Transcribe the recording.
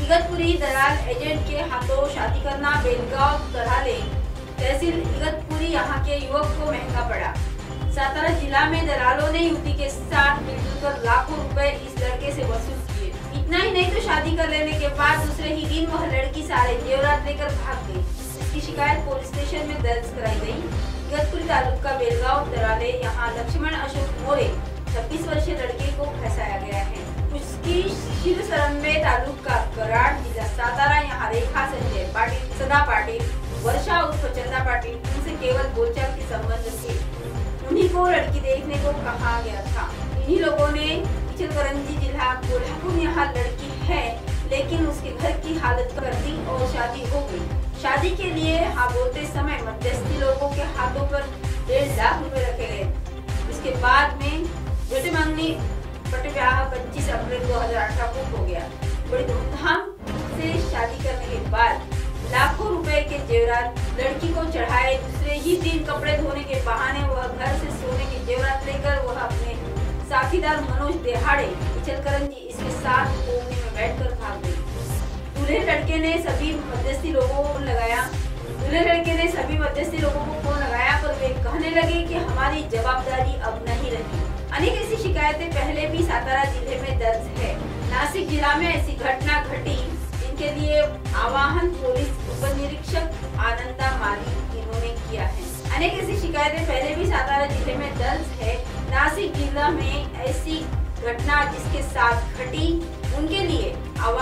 इगतपुरी दलाल agent के हाथों शादी करना बेलगांव तराले तहसील इगतपुरी यहाँ के युवक को महंगा पड़ा। सातारा जिला में दलालों ने युवती के साथ मिलजुल कर लाखों रुपए इस लड़के से वसूल किए। इतना ही नहीं तो शादी कर लेने के बाद दूसरे ही दिन वह लड़की सारे जेवरात लेकर भाग गई। इसकी शिकायत पुलिस स्टेशन में दर्ज कराई गई। इगतपुरी तालुका बेलगांव तराले यहाँ लक्ष्मण अशोक मोरे 26 वर्षीय लड़के को फंसाया गया है। उसकी शिवसरंबे तालुका कराड जिला सातारा यहाँ रेखा संजय पाटिल, सदा पाटिल, वर्षा उर्फ चंदा पाटिल उनसे केवल बोलचाल के संबंध थे। उन्हीं को लड़की देखने को कहा गया था। इन्हीं लोगों ने इचलकरंजी जिला कोल्हापुर यहाँ लड़की है लेकिन उसके घर की हालत कर दी और शादी हो गई। शादी के लिए हाँ बोलते समय मध्यस्थी लोगों के हाथों पर 1.5 लाख रुपए रखे गए। इसके बाद में बेटे मांगनी पटव्याह 25 अप्रैल 2018 को हो गया। बड़ी धूमधाम से शादी करने के बाद लाखों रुपए के जेवरात लड़की को चढ़ाए। दूसरे ही दिन कपड़े धोने के बहाने वह घर से सोने के जेवरात लेकर वह अपने साथीदार मनोज देहाड़े इचलकरंजी इसके साथ कोने में बैठकर भाग गई। दूल्हे लड़के ने सभी मध्यस्थी लोगों को फोन लगाया पर वे कहने लगे कि हमारी जवाबदारी अब नहीं रही। अनेक ऐसी शिकायतें पहले भी सातारा जिले में दर्ज है। नासिक जिला में ऐसी घटना घटी जिनके लिए आवाहन पुलिस उप निरीक्षक आनंदा माली इन्होंने किया है। अनेक ऐसी शिकायतें पहले भी सातारा जिले में दर्ज है। नासिक जिला में ऐसी घटना जिसके साथ घटी उनके लिए